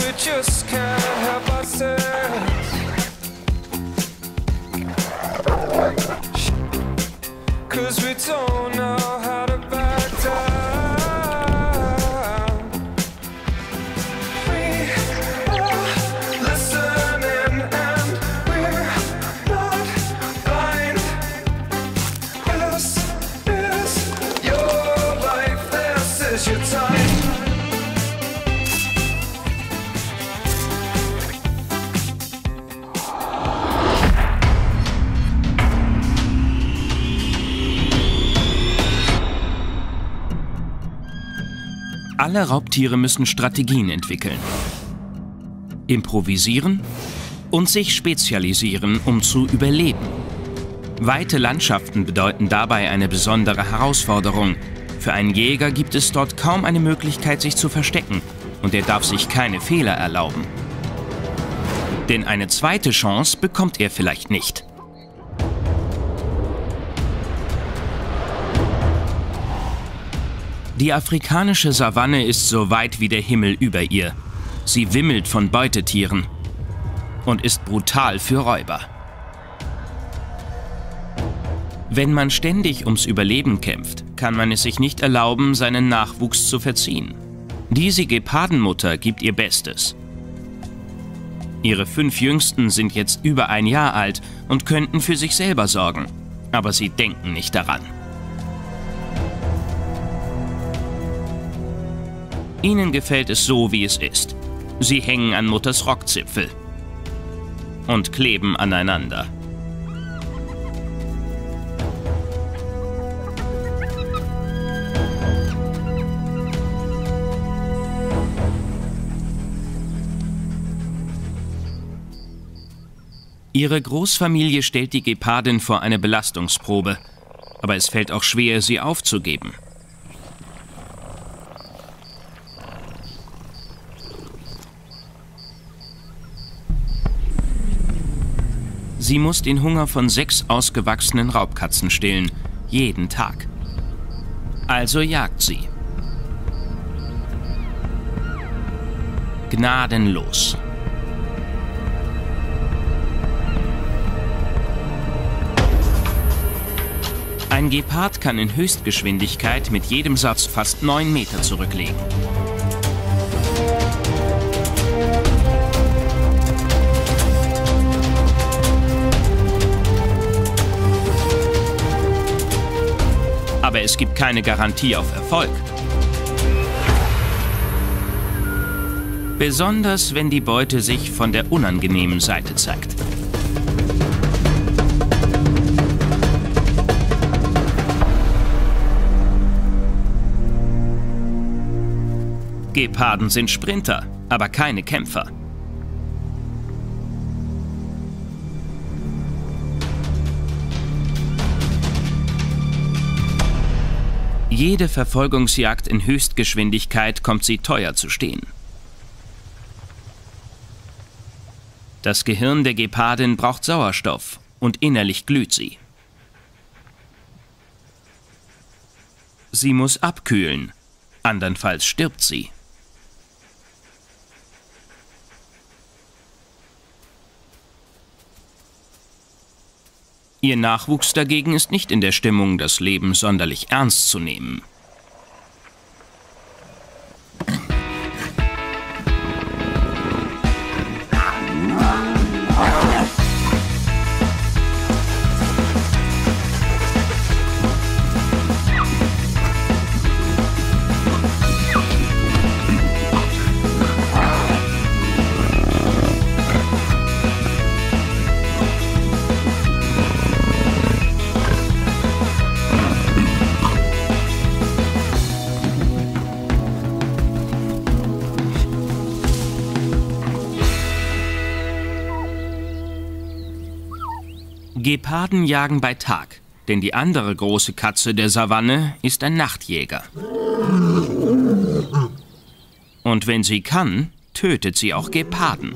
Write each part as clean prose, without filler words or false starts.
just can't help ourselves. 'Cause we don't know how to back down. We are listening and we're not blind. This is your life, this is your time. Alle Raubtiere müssen Strategien entwickeln, improvisieren und sich spezialisieren, um zu überleben. Weite Landschaften bedeuten dabei eine besondere Herausforderung. Für einen Jäger gibt es dort kaum eine Möglichkeit, sich zu verstecken, und er darf sich keine Fehler erlauben. Denn eine zweite Chance bekommt er vielleicht nicht. Die afrikanische Savanne ist so weit wie der Himmel über ihr. Sie wimmelt von Beutetieren und ist brutal für Räuber. Wenn man ständig ums Überleben kämpft, kann man es sich nicht erlauben, seinen Nachwuchs zu verziehen. Diese Gepardenmutter gibt ihr Bestes. Ihre 5 Jüngsten sind jetzt über 1 Jahr alt und könnten für sich selber sorgen. Aber sie denken nicht daran. Ihnen gefällt es so, wie es ist. Sie hängen an Mutters Rockzipfel und kleben aneinander. Ihre Großfamilie stellt die Gepardin vor eine Belastungsprobe, aber es fällt auch schwer, sie aufzugeben. Sie muss den Hunger von 6 ausgewachsenen Raubkatzen stillen, jeden Tag. Also jagt sie. Gnadenlos. Ein Gepard kann in Höchstgeschwindigkeit mit jedem Satz fast 9 Meter zurücklegen. Aber es gibt keine Garantie auf Erfolg. Besonders wenn die Beute sich von der unangenehmen Seite zeigt. Geparden sind Sprinter, aber keine Kämpfer. Jede Verfolgungsjagd in Höchstgeschwindigkeit kommt sie teuer zu stehen. Das Gehirn der Gepardin braucht Sauerstoff und innerlich glüht sie. Sie muss abkühlen, andernfalls stirbt sie. Ihr Nachwuchs dagegen ist nicht in der Stimmung, das Leben sonderlich ernst zu nehmen. Geparden jagen bei Tag, denn die andere große Katze der Savanne ist ein Nachtjäger. Und wenn sie kann, tötet sie auch Geparden.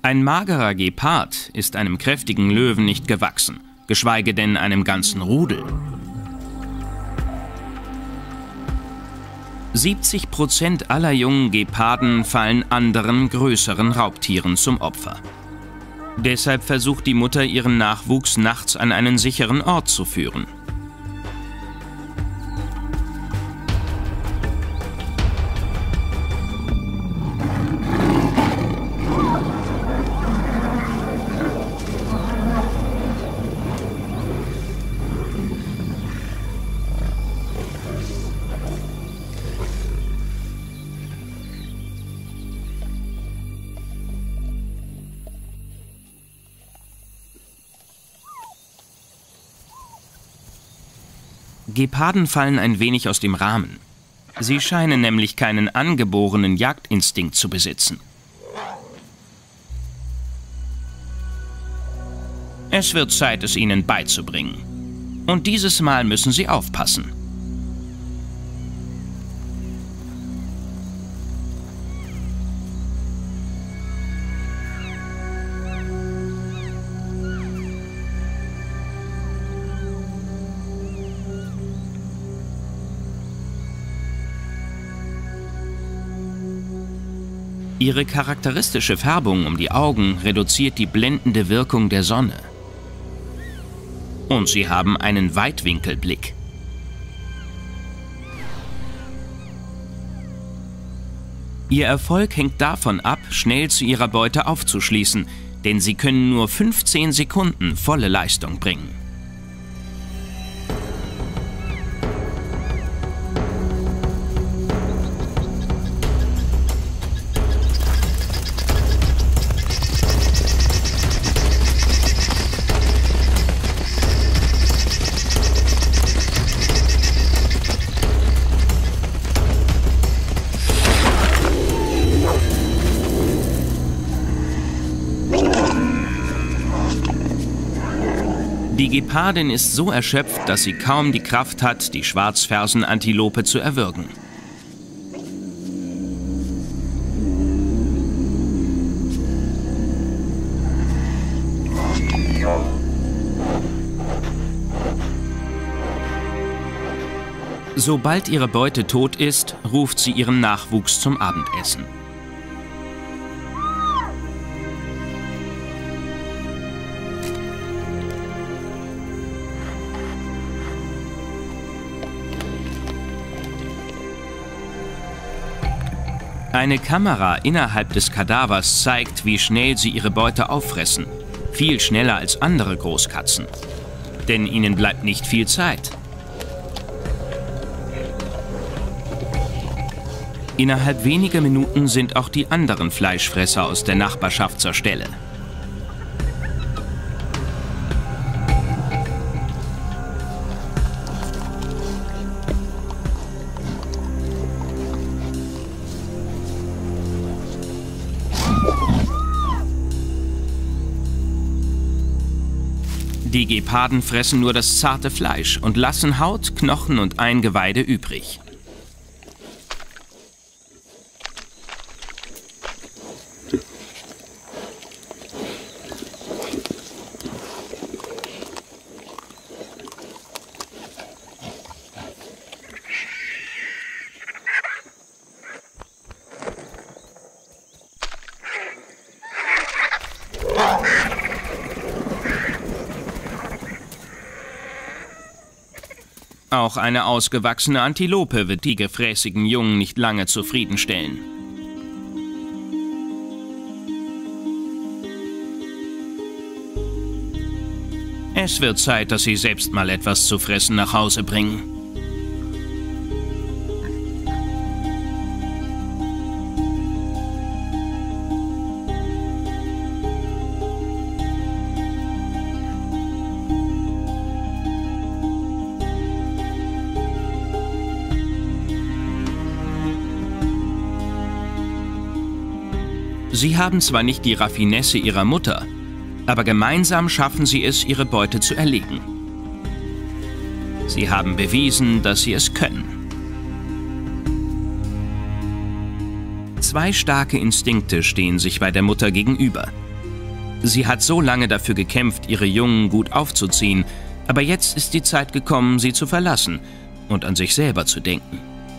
Ein magerer Gepard ist einem kräftigen Löwen nicht gewachsen, geschweige denn einem ganzen Rudel. 70% aller jungen Geparden fallen anderen, größeren Raubtieren zum Opfer. Deshalb versucht die Mutter, ihren Nachwuchs nachts an einen sicheren Ort zu führen. Geparden fallen ein wenig aus dem Rahmen. Sie scheinen nämlich keinen angeborenen Jagdinstinkt zu besitzen. Es wird Zeit, es ihnen beizubringen. Und dieses Mal müssen sie aufpassen. Ihre charakteristische Färbung um die Augen reduziert die blendende Wirkung der Sonne. Und sie haben einen Weitwinkelblick. Ihr Erfolg hängt davon ab, schnell zu ihrer Beute aufzuschließen, denn sie können nur 15 Sekunden volle Leistung bringen. Die Gepardin ist so erschöpft, dass sie kaum die Kraft hat, die Schwarzfersenantilope zu erwürgen. Sobald ihre Beute tot ist, ruft sie ihren Nachwuchs zum Abendessen. Eine Kamera innerhalb des Kadavers zeigt, wie schnell sie ihre Beute auffressen. Viel schneller als andere Großkatzen. Denn ihnen bleibt nicht viel Zeit. Innerhalb weniger Minuten sind auch die anderen Fleischfresser aus der Nachbarschaft zur Stelle. Die Geparden fressen nur das zarte Fleisch und lassen Haut, Knochen und Eingeweide übrig. Auch eine ausgewachsene Antilope wird die gefräßigen Jungen nicht lange zufriedenstellen. Es wird Zeit, dass sie selbst mal etwas zu fressen nach Hause bringen. Sie haben zwar nicht die Raffinesse ihrer Mutter, aber gemeinsam schaffen sie es, ihre Beute zu erlegen. Sie haben bewiesen, dass sie es können. Zwei starke Instinkte stehen sich bei der Mutter gegenüber. Sie hat so lange dafür gekämpft, ihre Jungen gut aufzuziehen, aber jetzt ist die Zeit gekommen, sie zu verlassen und an sich selber zu denken.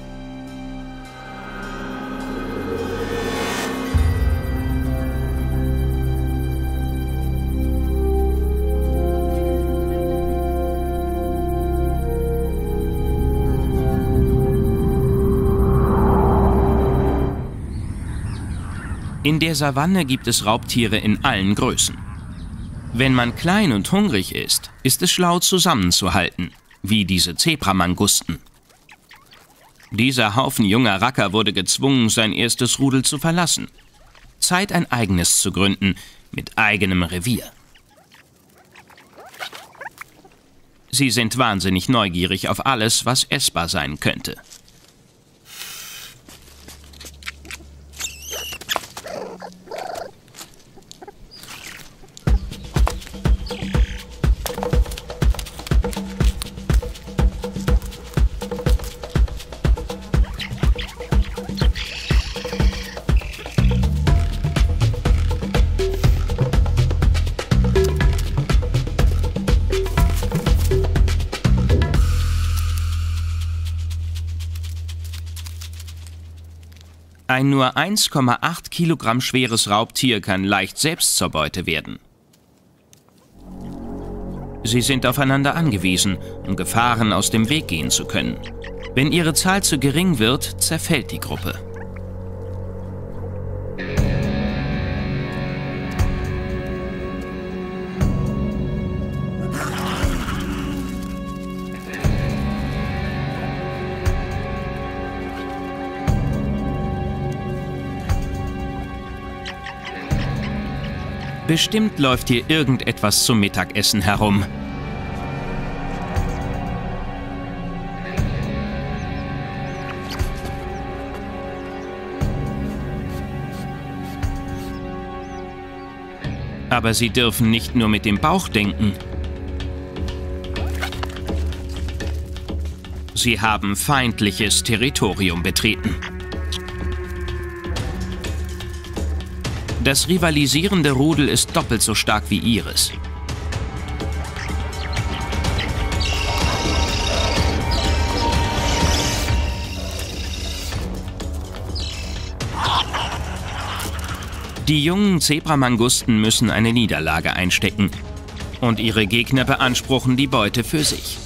In der Savanne gibt es Raubtiere in allen Größen. Wenn man klein und hungrig ist, ist es schlau zusammenzuhalten, wie diese Zebramangusten. Dieser Haufen junger Racker wurde gezwungen, sein erstes Rudel zu verlassen. Zeit, ein eigenes zu gründen, mit eigenem Revier. Sie sind wahnsinnig neugierig auf alles, was essbar sein könnte. Ein nur 1,8 Kilogramm schweres Raubtier kann leicht selbst zur Beute werden. Sie sind aufeinander angewiesen, um Gefahren aus dem Weg gehen zu können. Wenn ihre Zahl zu gering wird, zerfällt die Gruppe. Bestimmt läuft hier irgendetwas zum Mittagessen herum. Aber sie dürfen nicht nur mit dem Bauch denken. Sie haben feindliches Territorium betreten. Das rivalisierende Rudel ist doppelt so stark wie ihres. Die jungen Zebramangusten müssen eine Niederlage einstecken und ihre Gegner beanspruchen die Beute für sich.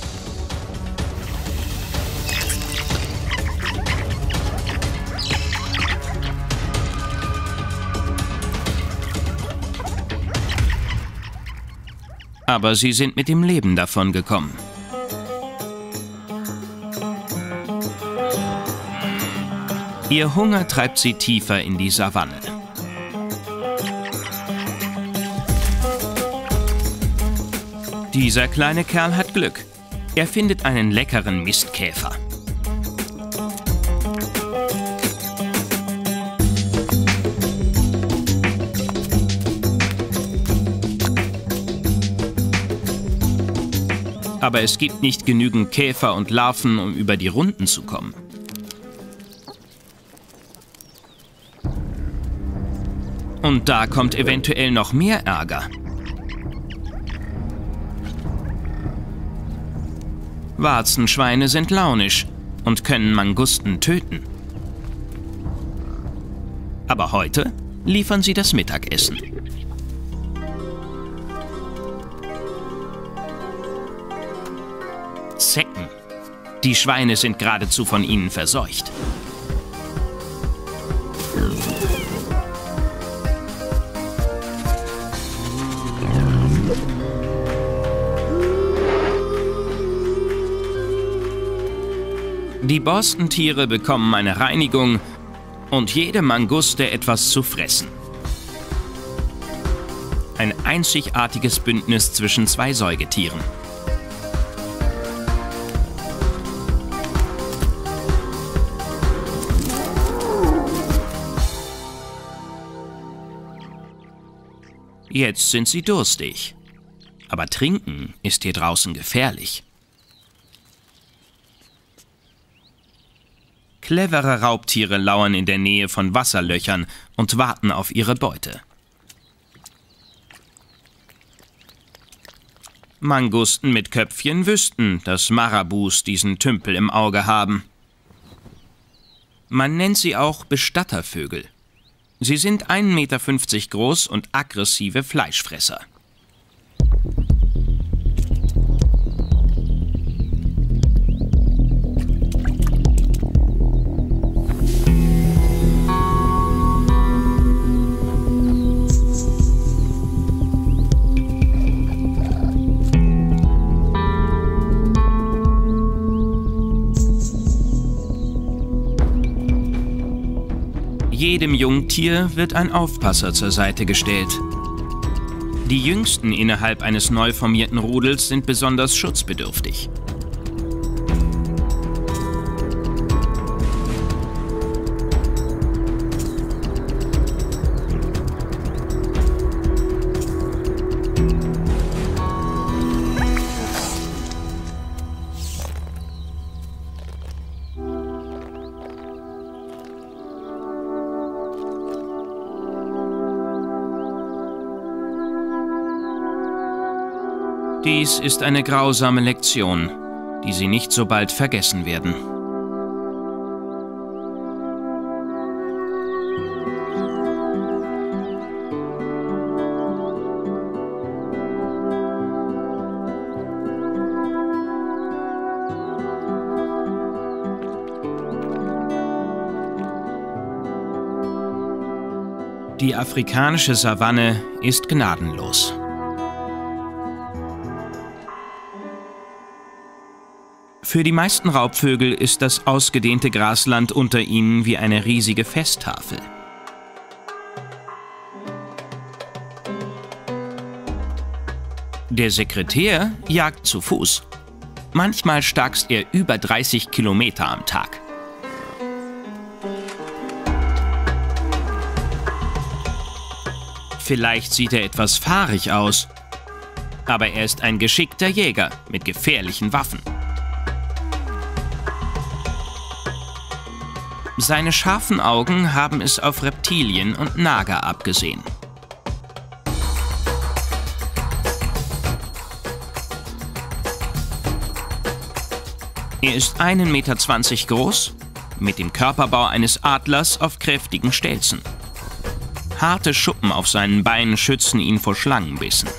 Aber sie sind mit dem Leben davongekommen. Ihr Hunger treibt sie tiefer in die Savanne. Dieser kleine Kerl hat Glück. Er findet einen leckeren Mistkäfer. Aber es gibt nicht genügend Käfer und Larven, um über die Runden zu kommen. Und da kommt eventuell noch mehr Ärger. Warzenschweine sind launisch und können Mangusten töten. Aber heute liefern sie das Mittagessen. Zecken. Die Schweine sind geradezu von ihnen verseucht. Die Borstentiere bekommen eine Reinigung und jede Manguste etwas zu fressen. Ein einzigartiges Bündnis zwischen zwei Säugetieren. Jetzt sind sie durstig. Aber trinken ist hier draußen gefährlich. Clevere Raubtiere lauern in der Nähe von Wasserlöchern und warten auf ihre Beute. Mangusten mit Köpfchen wüssten, dass Marabus diesen Tümpel im Auge haben. Man nennt sie auch Bestattervögel. Sie sind 1,50 Meter groß und aggressive Fleischfresser. Jedem Jungtier wird ein Aufpasser zur Seite gestellt. Die Jüngsten innerhalb eines neu formierten Rudels sind besonders schutzbedürftig. Dies ist eine grausame Lektion, die Sie nicht so bald vergessen werden. Die afrikanische Savanne ist gnadenlos. Für die meisten Raubvögel ist das ausgedehnte Grasland unter ihnen wie eine riesige Festtafel. Der Sekretär jagt zu Fuß. Manchmal starkst er über 30 Kilometer am Tag. Vielleicht sieht er etwas fahrig aus, aber er ist ein geschickter Jäger mit gefährlichen Waffen. Seine scharfen Augen haben es auf Reptilien und Nager abgesehen. Er ist 1,20 Meter groß, mit dem Körperbau eines Adlers auf kräftigen Stelzen. Harte Schuppen auf seinen Beinen schützen ihn vor Schlangenbissen.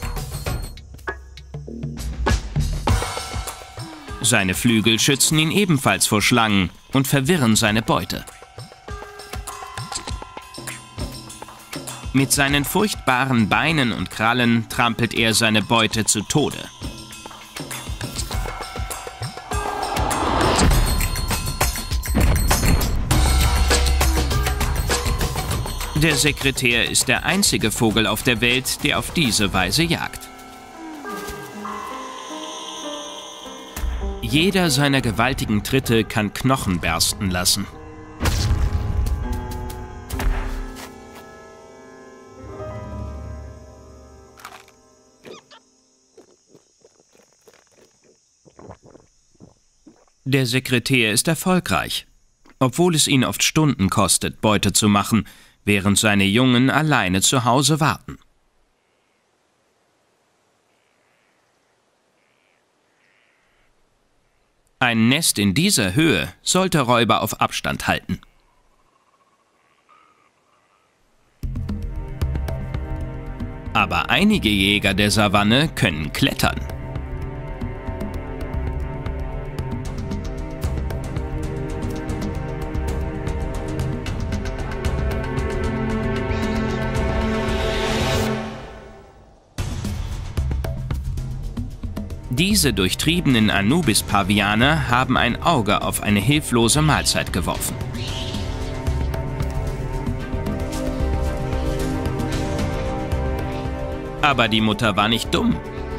Seine Flügel schützen ihn ebenfalls vor Schlangen und verwirren seine Beute. Mit seinen furchtbaren Beinen und Krallen trampelt er seine Beute zu Tode. Der Sekretär ist der einzige Vogel auf der Welt, der auf diese Weise jagt. Jeder seiner gewaltigen Tritte kann Knochen bersten lassen. Der Sekretär ist erfolgreich, obwohl es ihn oft Stunden kostet, Beute zu machen, während seine Jungen alleine zu Hause warten. Ein Nest in dieser Höhe sollte Räuber auf Abstand halten. Aber einige Jäger der Savanne können klettern. Diese durchtriebenen Anubis-Pavianer haben ein Auge auf eine hilflose Mahlzeit geworfen. Aber die Mutter war nicht dumm.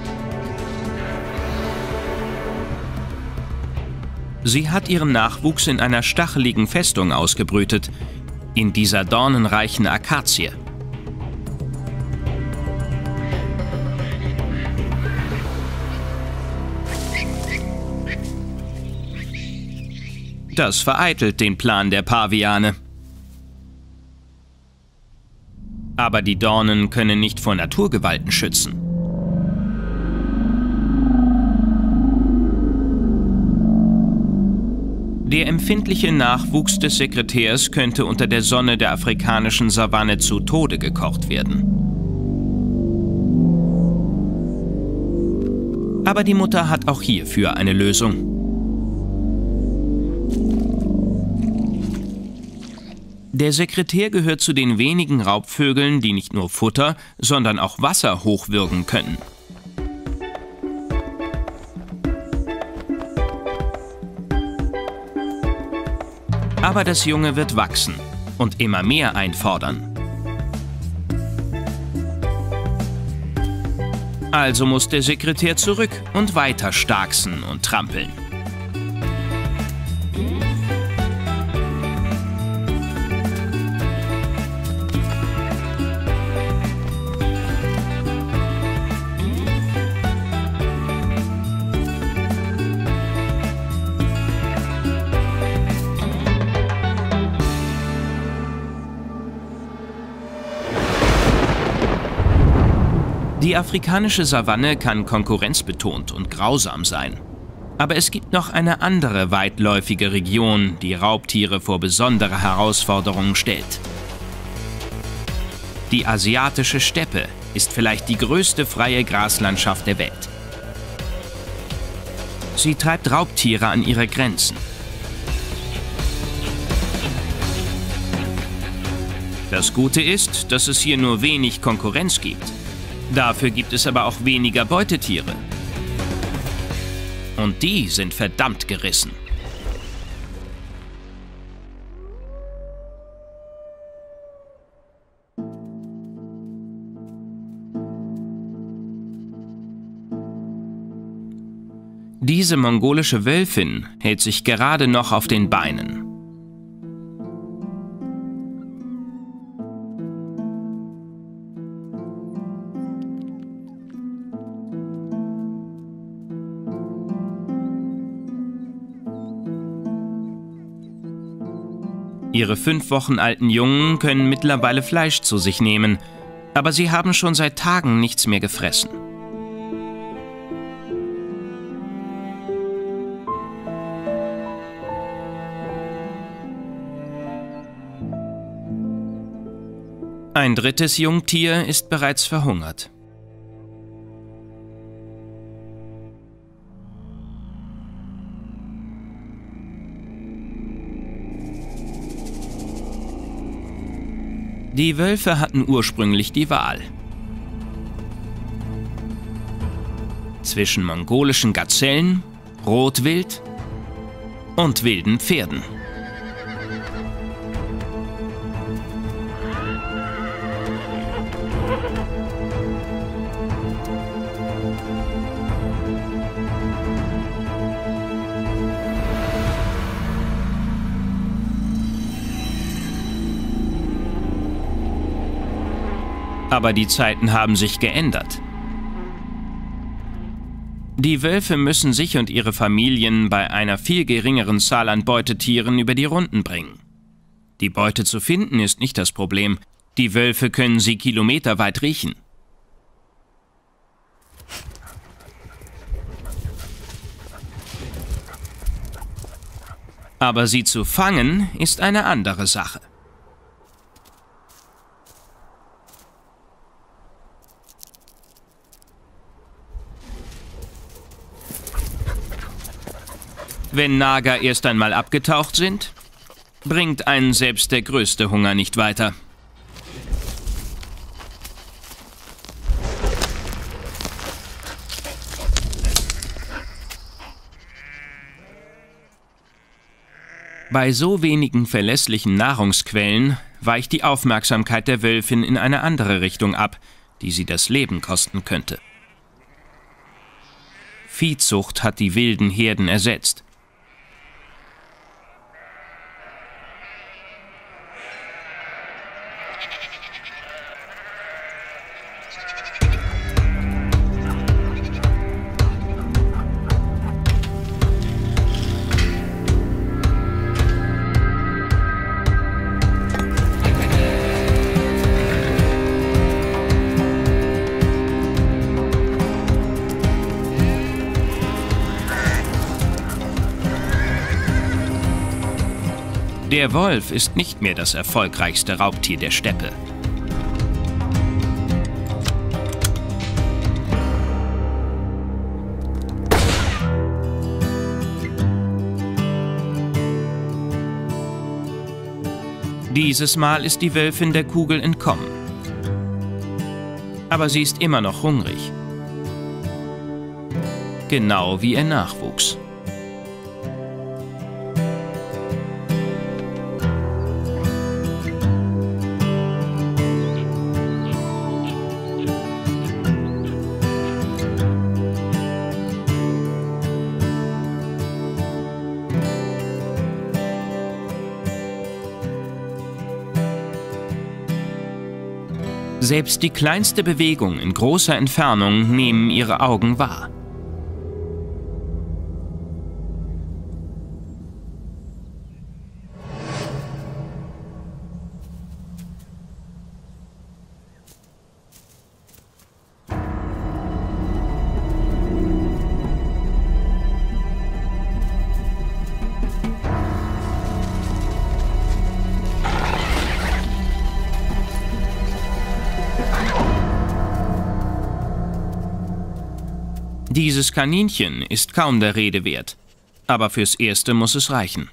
Sie hat ihren Nachwuchs in einer stacheligen Festung ausgebrütet, in dieser dornenreichen Akazie. Das vereitelt den Plan der Paviane. Aber die Dornen können nicht vor Naturgewalten schützen. Der empfindliche Nachwuchs des Sekretärs könnte unter der Sonne der afrikanischen Savanne zu Tode gekocht werden. Aber die Mutter hat auch hierfür eine Lösung. Der Sekretär gehört zu den wenigen Raubvögeln, die nicht nur Futter, sondern auch Wasser hochwürgen können. Aber das Junge wird wachsen und immer mehr einfordern. Also muss der Sekretär zurück und weiter starksen und trampeln. Die afrikanische Savanne kann konkurrenzbetont und grausam sein. Aber es gibt noch eine andere weitläufige Region, die Raubtiere vor besondere Herausforderungen stellt. Die asiatische Steppe ist vielleicht die größte freie Graslandschaft der Welt. Sie treibt Raubtiere an ihre Grenzen. Das Gute ist, dass es hier nur wenig Konkurrenz gibt. Dafür gibt es aber auch weniger Beutetiere. Und die sind verdammt gerissen. Diese mongolische Wölfin hält sich gerade noch auf den Beinen. Ihre 5 Wochen alten Jungen können mittlerweile Fleisch zu sich nehmen, aber sie haben schon seit Tagen nichts mehr gefressen. Ein drittes Jungtier ist bereits verhungert. Die Wölfe hatten ursprünglich die Wahl zwischen mongolischen Gazellen, Rotwild und wilden Pferden. Aber die Zeiten haben sich geändert. Die Wölfe müssen sich und ihre Familien bei einer viel geringeren Zahl an Beutetieren über die Runden bringen. Die Beute zu finden ist nicht das Problem. Die Wölfe können sie kilometerweit riechen. Aber sie zu fangen ist eine andere Sache. Wenn Nager erst einmal abgetaucht sind, bringt einen selbst der größte Hunger nicht weiter. Bei so wenigen verlässlichen Nahrungsquellen weicht die Aufmerksamkeit der Wölfin in eine andere Richtung ab, die sie das Leben kosten könnte. Viehzucht hat die wilden Herden ersetzt. Der Wolf ist nicht mehr das erfolgreichste Raubtier der Steppe. Dieses Mal ist die Wölfin der Kugel entkommen. Aber sie ist immer noch hungrig. Genau wie ihr Nachwuchs. Selbst die kleinste Bewegung in großer Entfernung nehmen ihre Augen wahr. Dieses Kaninchen ist kaum der Rede wert, aber fürs Erste muss es reichen.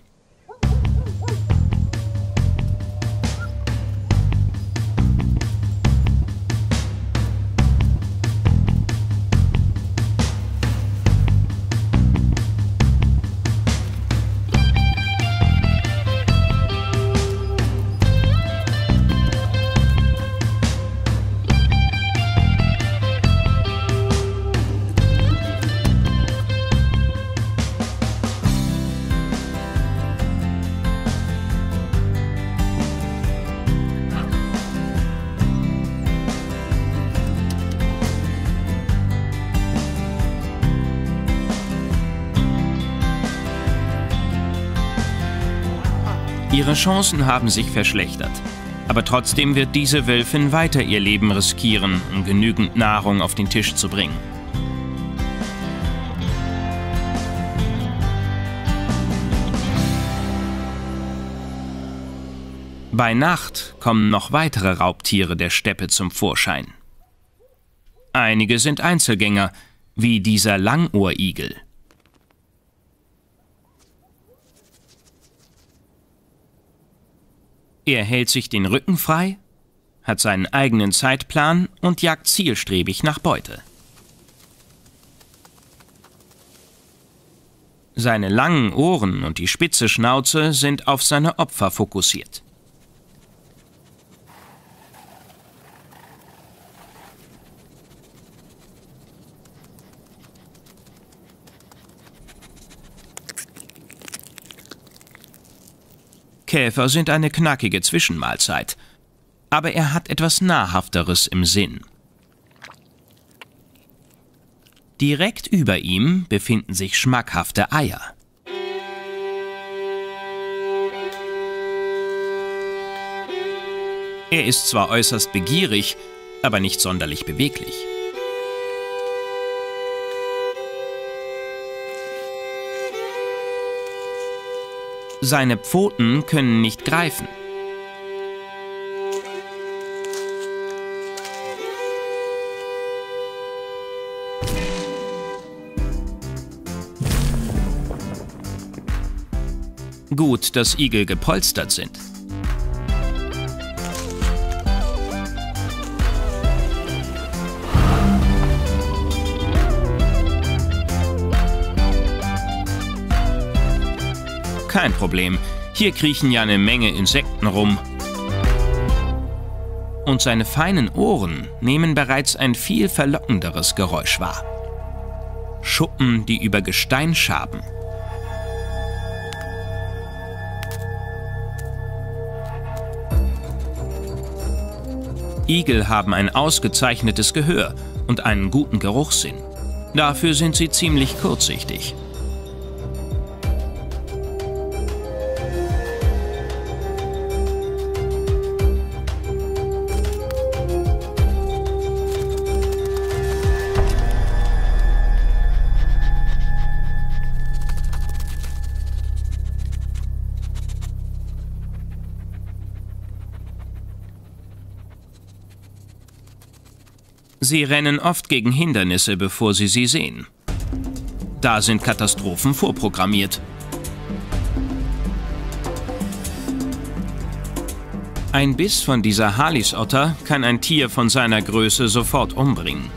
Ihre Chancen haben sich verschlechtert. Aber trotzdem wird diese Wölfin weiter ihr Leben riskieren, um genügend Nahrung auf den Tisch zu bringen. Bei Nacht kommen noch weitere Raubtiere der Steppe zum Vorschein. Einige sind Einzelgänger, wie dieser Langohrigel. Er hält sich den Rücken frei, hat seinen eigenen Zeitplan und jagt zielstrebig nach Beute. Seine langen Ohren und die spitze Schnauze sind auf seine Opfer fokussiert. Käfer sind eine knackige Zwischenmahlzeit, aber er hat etwas Nahrhafteres im Sinn. Direkt über ihm befinden sich schmackhafte Eier. Er ist zwar äußerst begierig, aber nicht sonderlich beweglich. Seine Pfoten können nicht greifen. Gut, dass Igel gepolstert sind. Kein Problem, hier kriechen ja eine Menge Insekten rum. Und seine feinen Ohren nehmen bereits ein viel verlockenderes Geräusch wahr. Schuppen, die über Gestein schaben. Igel haben ein ausgezeichnetes Gehör und einen guten Geruchssinn. Dafür sind sie ziemlich kurzsichtig. Sie rennen oft gegen Hindernisse, bevor sie sie sehen. Da sind Katastrophen vorprogrammiert. Ein Biss von dieser Halisotter kann ein Tier von seiner Größe sofort umbringen.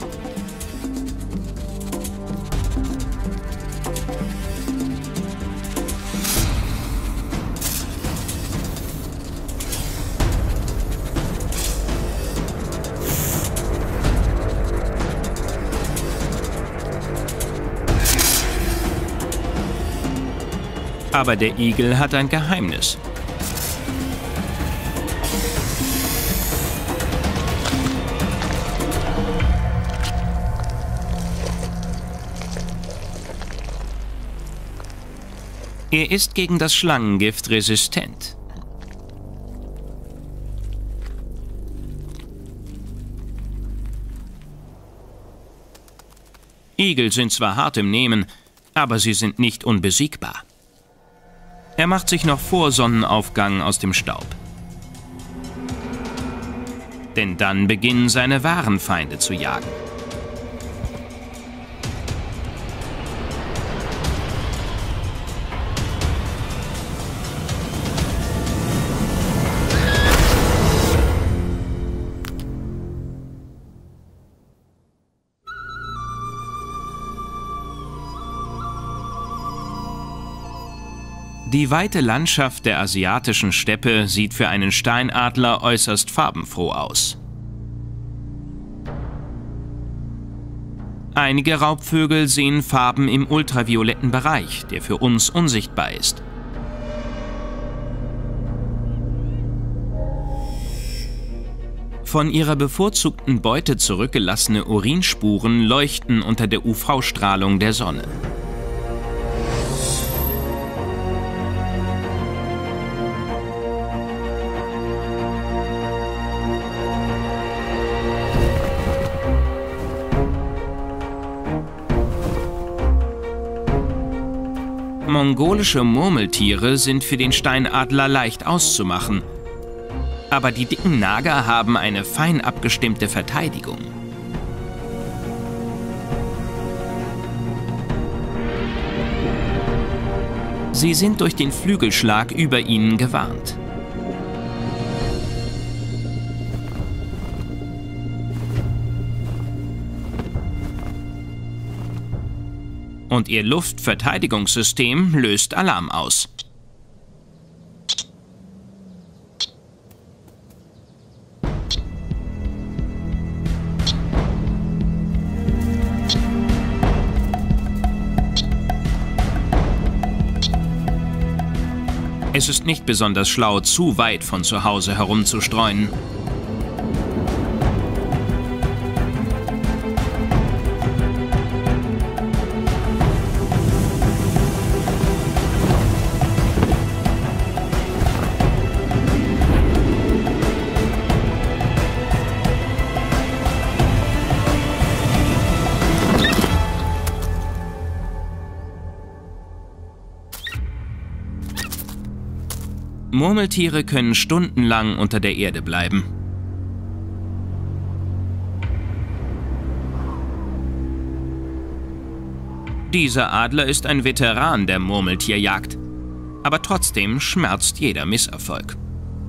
Aber der Igel hat ein Geheimnis. Er ist gegen das Schlangengift resistent. Igel sind zwar hart im Nehmen, aber sie sind nicht unbesiegbar. Er macht sich noch vor Sonnenaufgang aus dem Staub. Denn dann beginnen seine wahren Feinde zu jagen. Die weite Landschaft der asiatischen Steppe sieht für einen Steinadler äußerst farbenfroh aus. Einige Raubvögel sehen Farben im ultravioletten Bereich, der für uns unsichtbar ist. Von ihrer bevorzugten Beute zurückgelassene Urinspuren leuchten unter der UV-Strahlung der Sonne. Mongolische Murmeltiere sind für den Steinadler leicht auszumachen. Aber die dicken Nager haben eine fein abgestimmte Verteidigung. Sie sind durch den Flügelschlag über ihnen gewarnt. Und ihr Luftverteidigungssystem löst Alarm aus. Es ist nicht besonders schlau, zu weit von zu Hause herumzustreuen. Murmeltiere können stundenlang unter der Erde bleiben. Dieser Adler ist ein Veteran der Murmeltierjagd, aber trotzdem schmerzt jeder Misserfolg.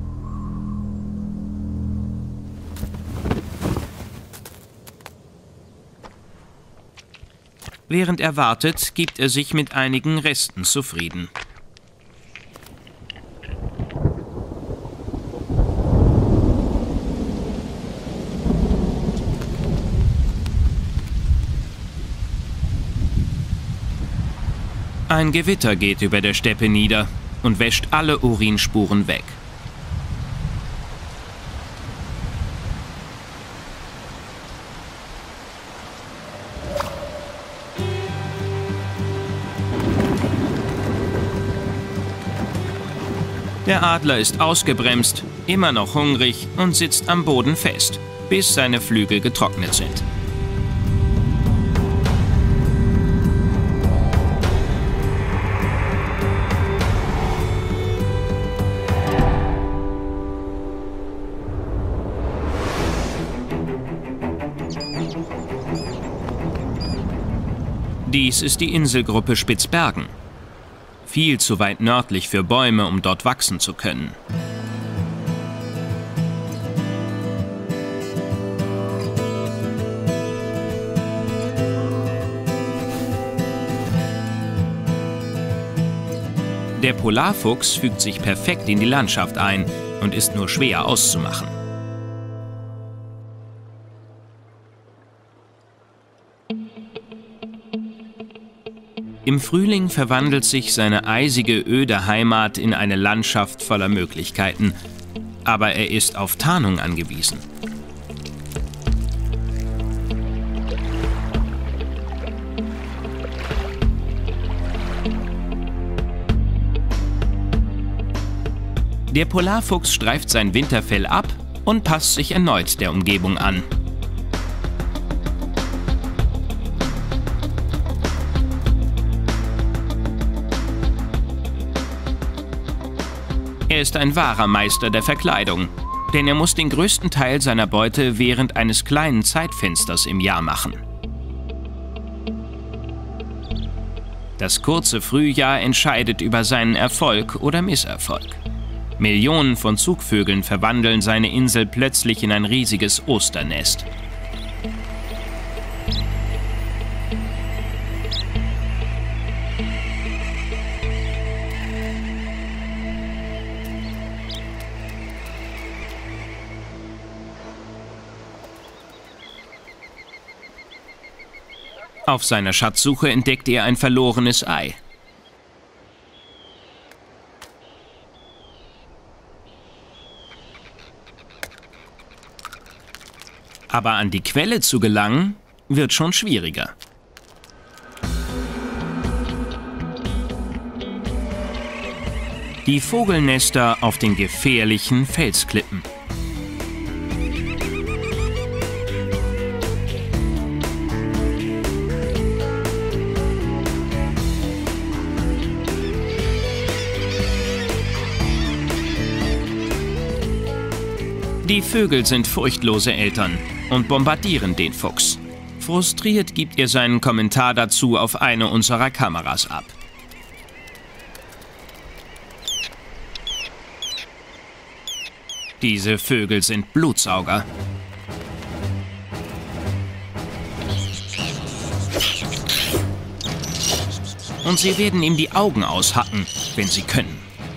Während er wartet, gibt er sich mit einigen Resten zufrieden. Ein Gewitter geht über der Steppe nieder und wäscht alle Urinspuren weg. Der Adler ist ausgebremst, immer noch hungrig und sitzt am Boden fest, bis seine Flügel getrocknet sind. Dies ist die Inselgruppe Spitzbergen. Viel zu weit nördlich für Bäume, um dort wachsen zu können. Der Polarfuchs fügt sich perfekt in die Landschaft ein und ist nur schwer auszumachen. Im Frühling verwandelt sich seine eisige, öde Heimat in eine Landschaft voller Möglichkeiten. Aber er ist auf Tarnung angewiesen. Der Polarfuchs streift sein Winterfell ab und passt sich erneut der Umgebung an. Er ist ein wahrer Meister der Verkleidung, denn er muss den größten Teil seiner Beute während eines kleinen Zeitfensters im Jahr machen. Das kurze Frühjahr entscheidet über seinen Erfolg oder Misserfolg. Millionen von Zugvögeln verwandeln seine Insel plötzlich in ein riesiges Osternest. Auf seiner Schatzsuche entdeckt er ein verlorenes Ei. Aber an die Quelle zu gelangen, wird schon schwieriger. Die Vogelnester auf den gefährlichen Felsklippen. Die Vögel sind furchtlose Eltern und bombardieren den Fuchs. Frustriert gibt er seinen Kommentar dazu auf eine unserer Kameras ab. Diese Vögel sind Blutsauger. Und sie werden ihm die Augen aushacken, wenn sie können.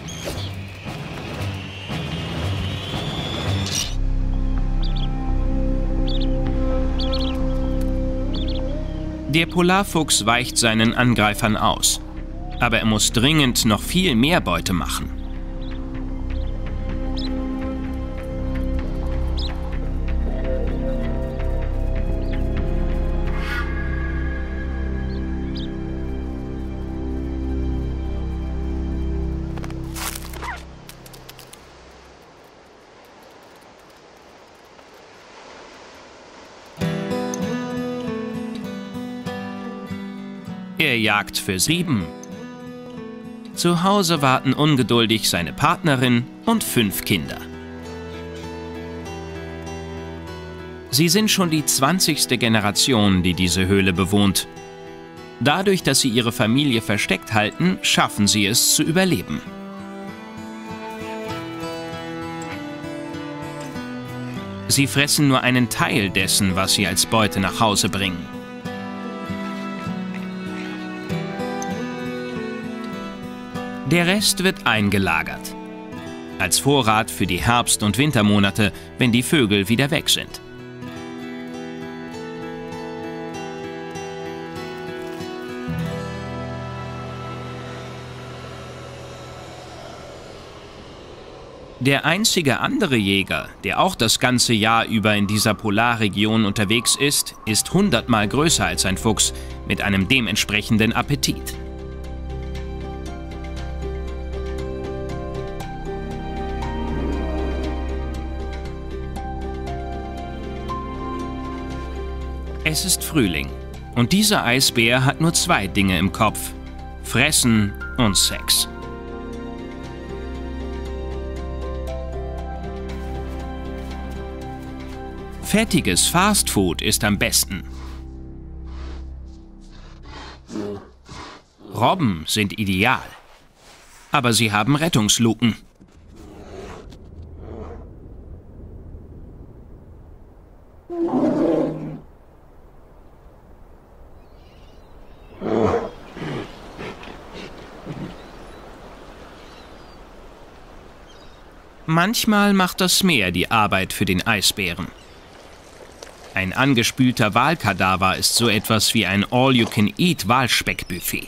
Der Polarfuchs weicht seinen Angreifern aus. Aber er muss dringend noch viel mehr Beute machen. Er jagt für 7. Zu Hause warten ungeduldig seine Partnerin und 5 Kinder. Sie sind schon die 20. Generation, die diese Höhle bewohnt. Dadurch, dass sie ihre Familie versteckt halten, schaffen sie es zu überleben. Sie fressen nur einen Teil dessen, was sie als Beute nach Hause bringen. Der Rest wird eingelagert. Als Vorrat für die Herbst- und Wintermonate, wenn die Vögel wieder weg sind. Der einzige andere Jäger, der auch das ganze Jahr über in dieser Polarregion unterwegs ist 100-mal größer als ein Fuchs mit einem dementsprechenden Appetit. Es ist Frühling und dieser Eisbär hat nur 2 Dinge im Kopf: Fressen und Sex. Fettiges Fastfood ist am besten. Robben sind ideal. Aber sie haben Rettungsluken. Manchmal macht das Meer die Arbeit für den Eisbären. Ein angespülter Walkadaver ist so etwas wie ein All-You-Can-Eat-Walspeckbuffet.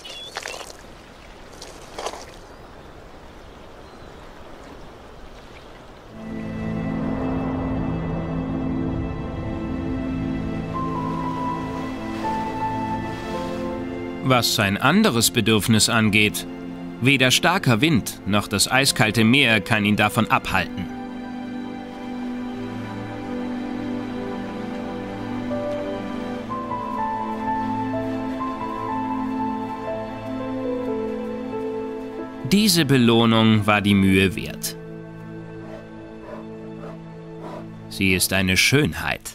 Was sein anderes Bedürfnis angeht, weder starker Wind noch das eiskalte Meer kann ihn davon abhalten. Diese Belohnung war die Mühe wert. Sie ist eine Schönheit.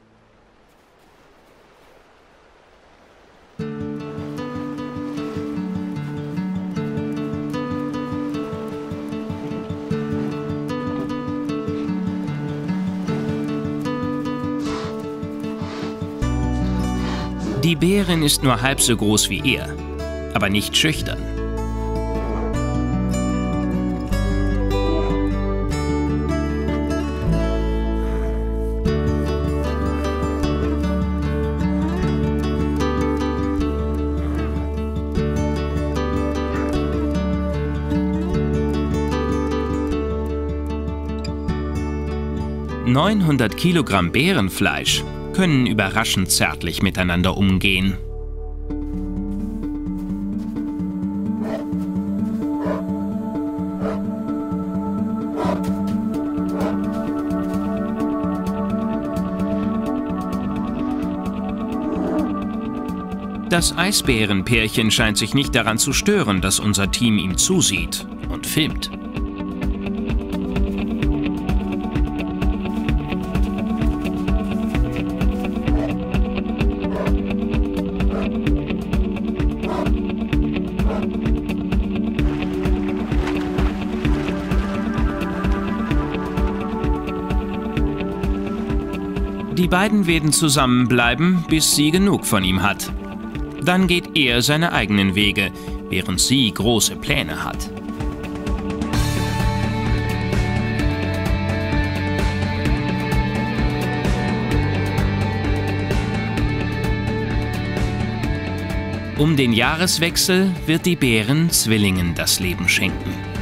Die Bärin ist nur halb so groß wie er, aber nicht schüchtern. ...900 Kilogramm Bärenfleisch können überraschend zärtlich miteinander umgehen. Das Eisbärenpärchen scheint sich nicht daran zu stören, dass unser Team ihm zusieht und filmt. Die beiden werden zusammenbleiben, bis sie genug von ihm hat. Dann geht er seine eigenen Wege, während sie große Pläne hat. Um den Jahreswechsel wird die Bärin Zwillingen das Leben schenken.